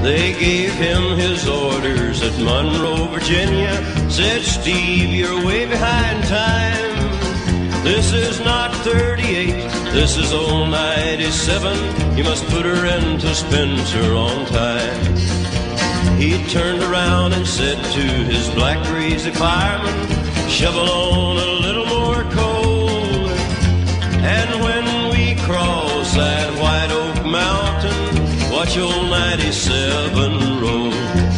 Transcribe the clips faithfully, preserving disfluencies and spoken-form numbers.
They gave him his orders at Monroe, Virginia. Said, Steve, you're way behind time. This is not thirty-eight, this is old ninety-seven. You must put her into Spencer on time. He turned around and said to his black greasy fireman, shovel on a little more coal. And when we cross that White Oak Mountain, watch old ninety-seven roll.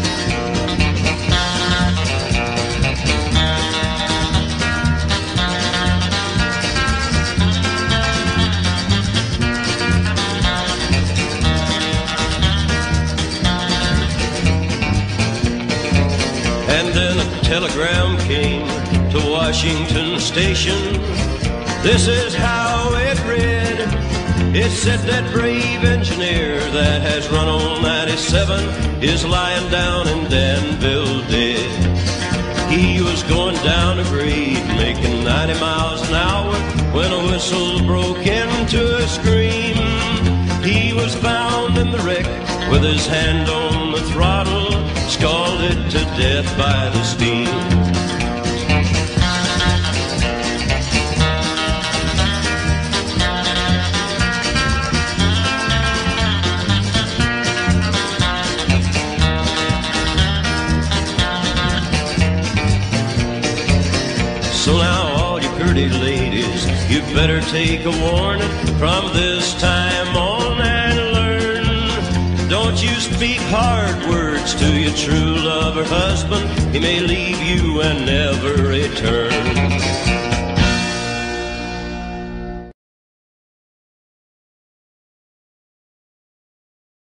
And then a telegram came to Washington Station. This is how it read. It said that brave engineer that has run on ninety-seven is lying down in Danville dead. He was going down a grade making ninety miles an hour when a whistle broke into a scream. He was found in the wreck with his hand on the throttle, scalded to death by the steam. So now all you pretty ladies, you better take a warning from this time on and learn. Don't you speak hard words to your true love or husband. He may leave you and never return.